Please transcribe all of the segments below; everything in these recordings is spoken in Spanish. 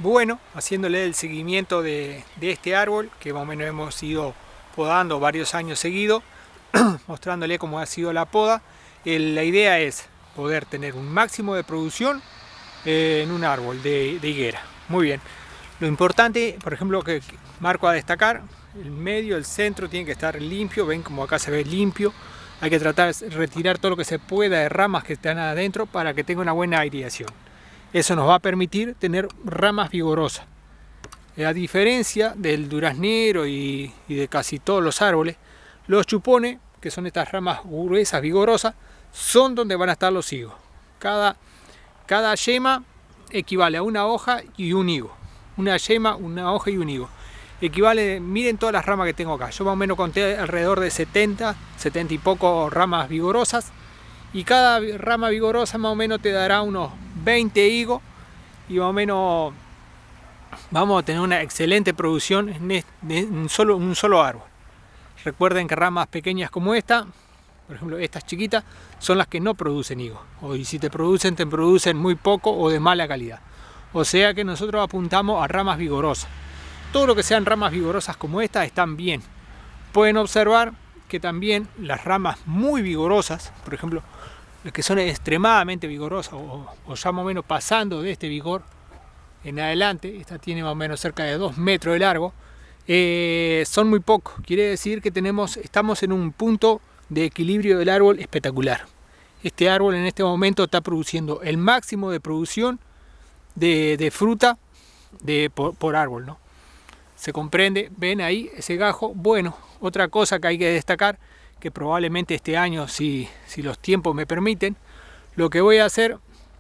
bueno, haciéndole el seguimiento de este árbol que más o menos hemos ido podando varios años seguidos, mostrándole cómo ha sido la poda. La idea es poder tener un máximo de producción en un árbol de higuera. Muy bien. Lo importante, por ejemplo, que marco a destacar, el medio, el centro tiene que estar limpio. Ven como acá se ve limpio. Hay que tratar de retirar todo lo que se pueda de ramas que están adentro para que tenga una buena aireación. Eso nos va a permitir tener ramas vigorosas. A diferencia del duraznero y de casi todos los árboles, los chupones, que son estas ramas gruesas, vigorosas, son donde van a estar los higos. Cada yema equivale a una hoja y un higo. Una yema, una hoja y un higo. Equivale, miren todas las ramas que tengo acá. Yo más o menos conté alrededor de 70 y poco ramas vigorosas. Y cada rama vigorosa más o menos te dará unos 20 higos. Y más o menos vamos a tener una excelente producción en un solo árbol. Recuerden que ramas pequeñas como esta, por ejemplo estas chiquitas, son las que no producen higos. Y si te producen muy poco o de mala calidad. O sea que nosotros apuntamos a ramas vigorosas. Todo lo que sean ramas vigorosas como esta están bien. Pueden observar que también las ramas muy vigorosas, por ejemplo, las que son extremadamente vigorosas o ya más o menos pasando de este vigor en adelante, esta tiene más o menos cerca de 2 metros de largo, son muy pocos. Quiere decir que estamos en un punto de equilibrio del árbol espectacular. Este árbol en este momento está produciendo el máximo de producción de fruta por árbol, ¿no? Se comprende, ven ahí ese gajo. Bueno, otra cosa que hay que destacar, que probablemente este año, si los tiempos me permiten, lo que voy a hacer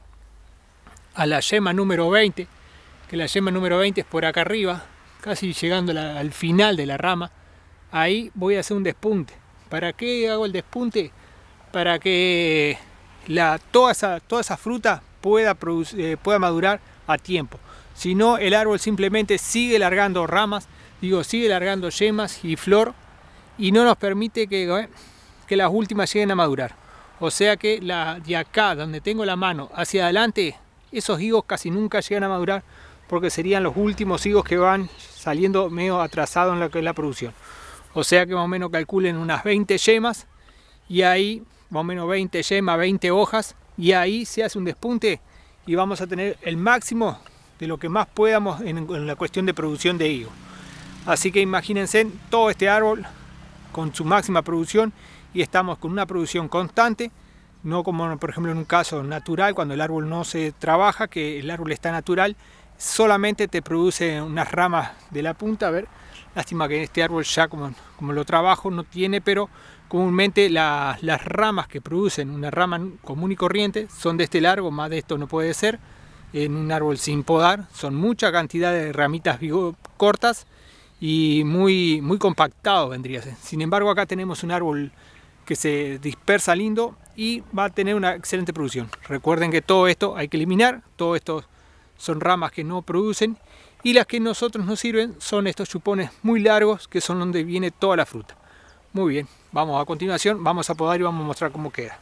a la yema número 20, que la yema número 20 es por acá arriba, casi llegando al final de la rama, ahí voy a hacer un despunte. ¿Para qué hago el despunte? Para que toda esa fruta pueda madurar a tiempo. Si no, el árbol simplemente sigue largando ramas, sigue largando yemas y flor, y no nos permite que las últimas lleguen a madurar. O sea que de acá, donde tengo la mano, hacia adelante, esos higos casi nunca llegan a madurar, porque serían los últimos higos que van saliendo medio atrasados en lo que es la producción. O sea que más o menos calculen unas 20 yemas, y ahí, más o menos 20 yemas, 20 hojas, y ahí se hace un despunte, y vamos a tener el máximo de lo que más podamos en la cuestión de producción de higo. Así que imagínense todo este árbol con su máxima producción, y estamos con una producción constante, no como por ejemplo en un caso natural, cuando el árbol no se trabaja, que el árbol está natural, solamente te produce unas ramas de la punta. A ver, lástima que este árbol ya como lo trabajo no tiene, pero comúnmente las ramas que producen una rama común y corriente son de este largo, más de esto no puede ser. En un árbol sin podar son mucha cantidad de ramitas cortas y muy compactado vendría a ser. Sin embargo, acá tenemos un árbol que se dispersa lindo y va a tener una excelente producción. Recuerden que todo esto hay que eliminar, todo esto son ramas que no producen, y las que a nosotros nos sirven son estos chupones muy largos, que son donde viene toda la fruta. Muy bien, vamos a continuación, vamos a podar y vamos a mostrar cómo queda.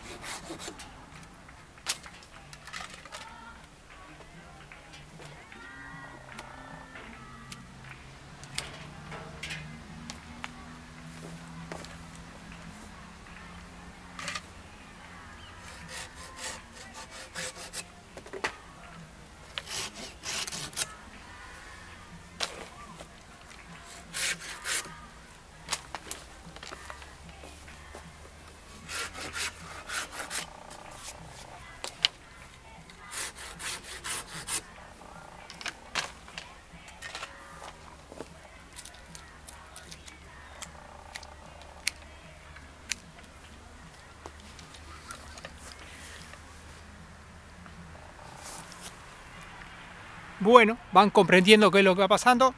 Bueno, van comprendiendo qué es lo que va pasando.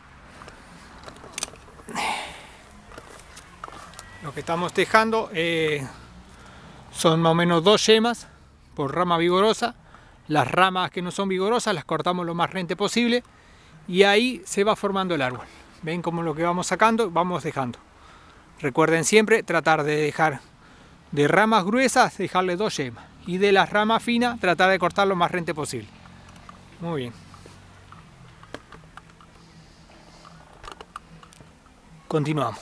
Lo que estamos dejando son más o menos 2 yemas por rama vigorosa. Las ramas que no son vigorosas las cortamos lo más rente posible y ahí se va formando el árbol. Ven como lo que vamos sacando, vamos dejando. Recuerden siempre tratar de dejar de ramas gruesas, dejarle 2 yemas, y de las ramas finas tratar de cortar lo más rente posible. Muy bien. Continuamos.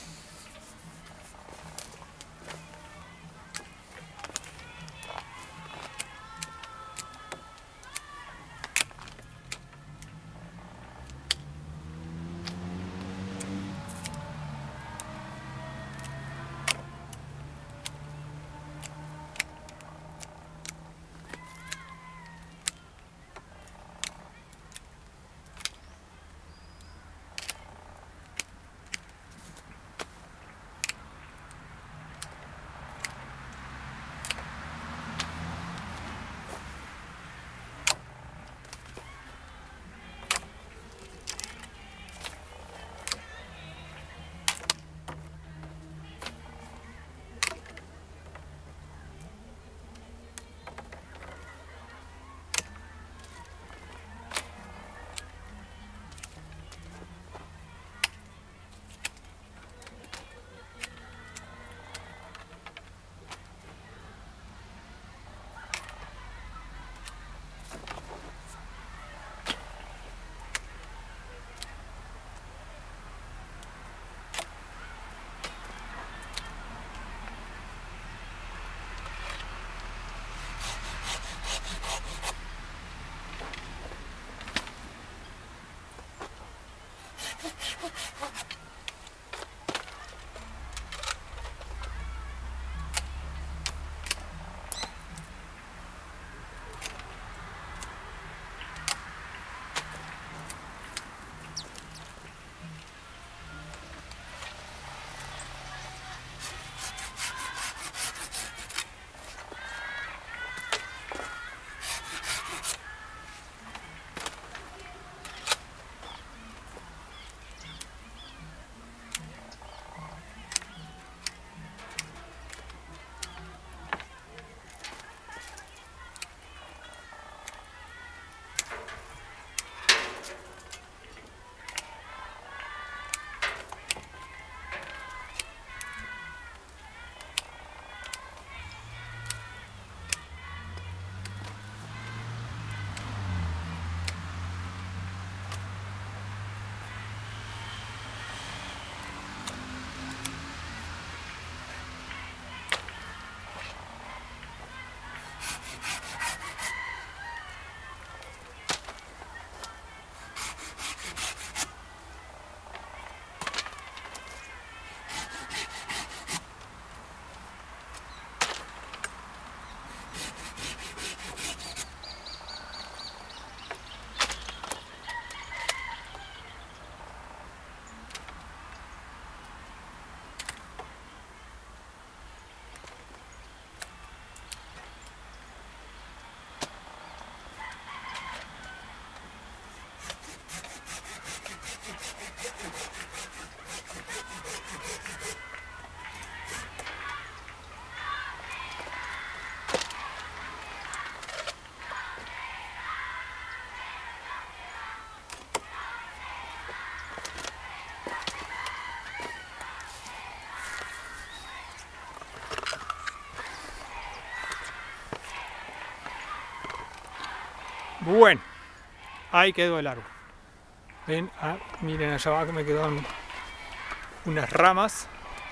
Bueno, ahí quedó el árbol. Ven, miren allá abajo me quedaron unas ramas.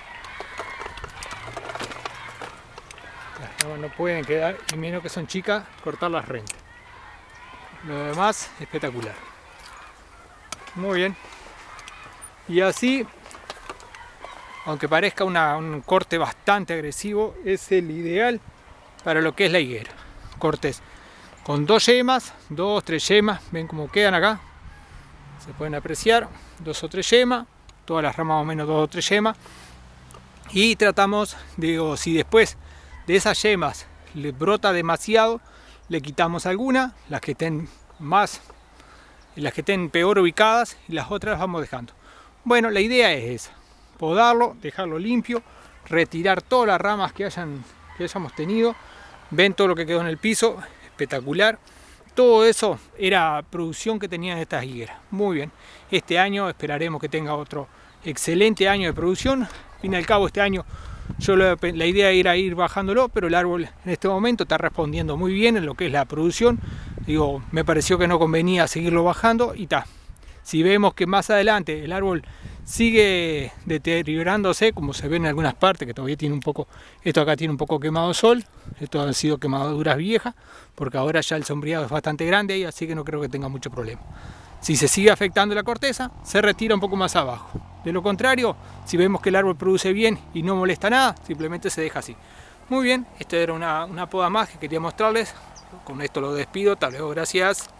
Las ramas no pueden quedar, y menos que son chicas, cortar las rentas. Lo demás, espectacular. Muy bien. Y así, aunque parezca un corte bastante agresivo, es el ideal para lo que es la higuera. Cortes con 2 yemas, 2 o 3 yemas, ven cómo quedan acá. Se pueden apreciar, 2 o 3 yemas, todas las ramas más o menos 2 o 3 yemas. Y tratamos, digo, si después de esas yemas le brota demasiado, le quitamos algunas, las que estén peor ubicadas, y las otras las vamos dejando. Bueno, la idea es esa, podarlo, dejarlo limpio, retirar todas las ramas que hayamos tenido. Ven todo lo que quedó en el piso, espectacular. Todo eso era producción que tenían estas higueras. Muy bien, este año esperaremos que tenga otro excelente año de producción. Al fin y al cabo, este año la idea era ir bajándolo, pero el árbol en este momento está respondiendo muy bien en lo que es la producción. Digo, me pareció que no convenía seguirlo bajando y está. Si vemos que más adelante el árbol sigue deteriorándose, como se ve en algunas partes, que todavía tiene un poco, esto acá tiene un poco quemado sol, esto han sido quemaduras viejas, porque ahora ya el sombreado es bastante grande ahí, así que no creo que tenga mucho problema. Si se sigue afectando la corteza, se retira un poco más abajo. De lo contrario, si vemos que el árbol produce bien y no molesta nada, simplemente se deja así. Muy bien, esta era una poda más que quería mostrarles. Con esto lo despido, tal vez, gracias.